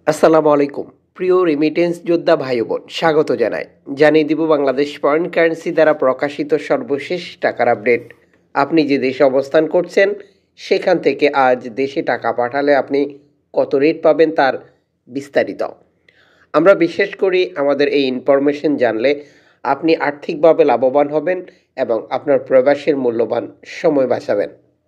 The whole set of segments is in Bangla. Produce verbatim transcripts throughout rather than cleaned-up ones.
আসসালামু আলাইকুম। প্রিয় রেমিটেন্স যোদ্ধা ভাই বোন, স্বাগত জানাই। জানিয়ে দিব বাংলাদেশ ফরেন কারেন্সি দ্বারা প্রকাশিত সর্বশেষ টাকার আপডেট। আপনি যে দেশে অবস্থান করছেন সেখান থেকে আজ দেশে টাকা পাঠালে আপনি কত রেট পাবেন তার বিস্তারিত আমরা বিশেষ করি। আমাদের এই ইনফরমেশন জানলে আপনি আর্থিকভাবে লাভবান হবেন এবং আপনার প্রবাসের মূল্যবান সময় বাঁচাবেন।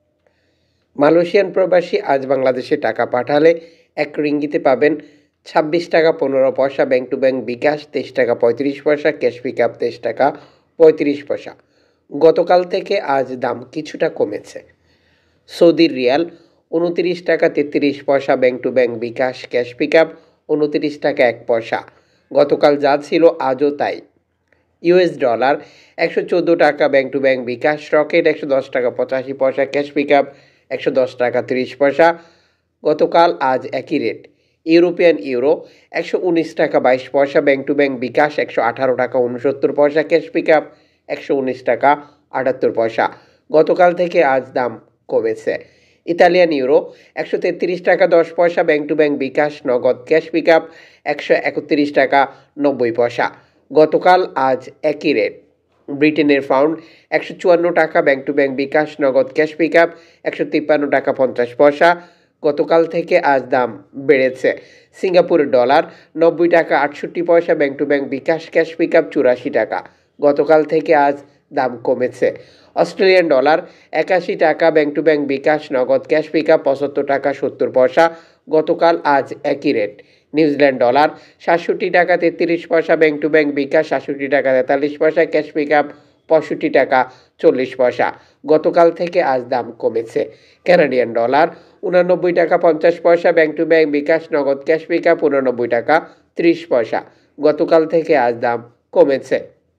মালয়েশিয়ান প্রবাসী আজ বাংলাদেশে টাকা পাঠালে এক রিঙ্গিতে পাবেন ছাব্বিশ টাকা পনেরো পয়সা, ব্যাংক টু ব্যাংক বিকাশ তেইশ টাকা পঁয়ত্রিশ পয়সা, ক্যাশ পিক আপ তেইশ টাকা পঁয়ত্রিশ পয়সা। গতকাল থেকে আজ দাম কিছুটা কমেছে। সৌদির রিয়াল উনত্রিশ টাকা তেত্রিশ পয়সা, bank to bank bKash cash pick up উনত্রিশ টাকা এক পয়সা। গতকাল যা ছিল আজও তাই। ইউএস ডলার একশো চোদ্দো টাকা, bank to bank bKash Rocket একশো দশ টাকা পঁচাশি পয়সা, ক্যাশ পিক আপ একশো দশ টাকা তিরিশ পয়সা। গতকাল আজ একই রেট। ইউরোপিয়ান ইউরো একশো উনিশ টাকা বাইশ পয়সা, ব্যাংক টু ব্যাংক বিকাশ একশো আঠারো টাকা উনসত্তর পয়সা, ক্যাশ পিক আপ একশো উনিশ টাকা আটাত্তর পয়সা। গতকাল থেকে আজ দাম কমেছে। ইতালিয়ান ইউরো একশো তেত্রিশ টাকা দশ পয়সা, ব্যাংক টু ব্যাংক বিকাশ নগদ ক্যাশ পিক আপ একশো একত্রিশ টাকা নব্বই পয়সা। গতকাল আজ একই রেট। ব্রিটেনের পাউন্ড একশো চুয়ান্ন টাকা, ব্যাংক টু ব্যাংক বিকাশ নগদ ক্যাশ পিক আপ একশো তিপ্পান্ন টাকা পঞ্চাশ পয়সা। গতকাল থেকে আজ দাম বেড়েছে। সিঙ্গাপুরের ডলার নব্বই টাকা আটষট্টি পয়সা, bank to bank bKash cash pick up চুরাশি টাকা। গতকাল থেকে আজ দাম কমেছে। অস্ট্রেলিয়ান ডলার একাশি টাকা, ব্যাংক টু ব্যাংক বিকাশ নগদ ক্যাশ পিক আপ পঁচাত্তর টাকা সত্তর পয়সা। গতকাল আজ একই রেট। নিউজিল্যান্ড ডলার সাতষট্টি টাকা তেত্রিশ পয়সা, ব্যাংক টু ব্যাংক বিকাশ সাতষট্টি টাকা তেতাল্লিশ পয়সা, ক্যাশ পিক আপ পঁয়ষট্টি টাকা চল্লিশ পয়সা। গতকাল থেকে আজ দাম কমেছে। কানাডিয়ান ডলার উনানব্বই টাকা পঞ্চাশ পয়সা, ব্যাংক টু ব্যাংক বিকাশ নগদ ক্যাশ পিক আপ উনানব্বই টাকা ত্রিশ পয়সা। গতকাল থেকে আজ দাম কমেছে।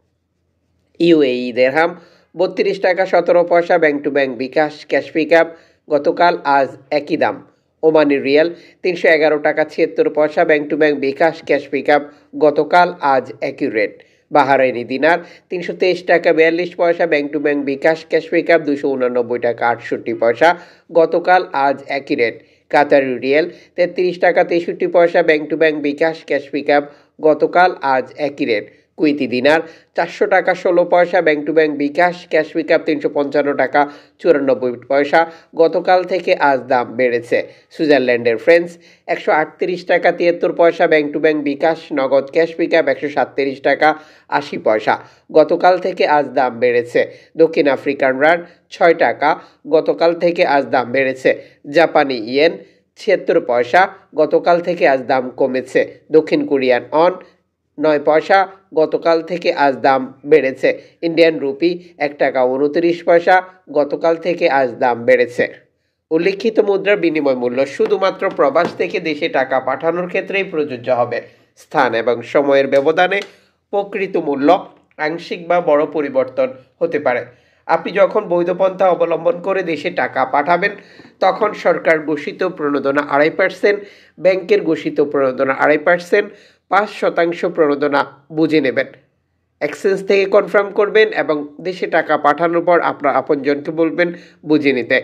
ইউএই দেরহাম বত্রিশ টাকা সতেরো পয়সা, bank to bank bKash cash pick up গতকাল আজ একই দাম। ওমানি রিয়াল তিনশো এগারো টাকা ছিয়াত্তর পয়সা, bank to bank bKash cash pick up গতকাল আজ একই রেট। বাহারাইনি দিনার তিনশো তেইশ টাকা বিয়াল্লিশ পয়সা, bank to bank bKash cash pick up দুশো উনানব্বই টাকা আটষট্টি পয়সা। গতকাল আজ একই রেট। কাতারি রিয়াল তেত্রিশ টাকা তেষট্টি পয়সা, bank to bank bKash cash pick up গতকাল আজ একই রেট। কুইতি দিনার চারশো টাকা ষোলো পয়সা, bank to bank bKash cash pick up তিনশো পঞ্চান্ন টাকা চুরানব্বই পয়সা। গতকাল থেকে আজ দাম বেড়েছে। সুইজারল্যান্ডের ফ্রেন্স একশো আটত্রিশ টাকা তিয়াত্তর পয়সা, ব্যাংক টু ব্যাংক বিকাশ নগদ ক্যাশ পিক আপ একশো সাতত্রিশ টাকা আশি পয়সা। গতকাল থেকে আজ দাম বেড়েছে। দক্ষিণ আফ্রিকান রান ছয় টাকা, গতকাল থেকে আজ দাম বেড়েছে। জাপানি ইয়েন ছিয়াত্তর পয়সা, গতকাল থেকে আজ দাম কমেছে। দক্ষিণ কোরিয়ান অন নয় পয়সা, গতকাল থেকে আজ দাম বেড়েছে। ইন্ডিয়ান রুপি এক টাকা উনত্রিশ পয়সা, গতকাল থেকে আজ দাম বেড়েছে। উল্লিখিত মুদ্রার বিনিময় মূল্য শুধুমাত্র প্রবাস থেকে দেশে টাকা পাঠানোর ক্ষেত্রেই প্রযোজ্য হবে। স্থান এবং সময়ের ব্যবধানে প্রকৃত মূল্য আংশিক বা বড় পরিবর্তন হতে পারে। আপনি যখন বৈধ পন্থা অবলম্বন করে দেশে টাকা পাঠাবেন তখন সরকার ঘোষিত প্রণোদনা আড়াই পার্সেন্ট, ব্যাংকের ঘোষিত প্রণোদনা আড়াই পার্সেন্ট, পাঁচ শতাংশ প্রণোদনা বুঝে নেবেন। এক্সচেঞ্জ থেকে কনফার্ম করবেন এবং দেশে টাকা পাঠানোর পর আপনার আপনজনকে বলবেন বুঝে নিতে।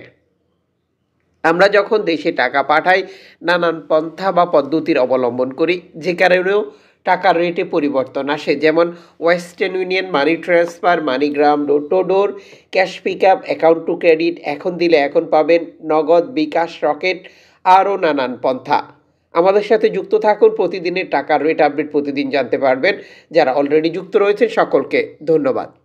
আমরা যখন দেশে টাকা পাঠাই নানান পন্থা বা পদ্ধতির অবলম্বন করি, যে কারণেও টাকার রেটে পরিবর্তন আসে। যেমন western union, money transfer, MoneyGram, door to door, cash pick up, account to credit, এখন দিলে এখন পাবেন, নগদ, বিকাশ, রকেট, আরও নানান পন্থা। আমাদের সাথে যুক্ত থাকুন। প্রতিদিনের টাকার রেট আপডেট প্রতিদিন জানতে পারবেন। যারা অলরেডি যুক্ত রয়েছেন সকলকে ধন্যবাদ।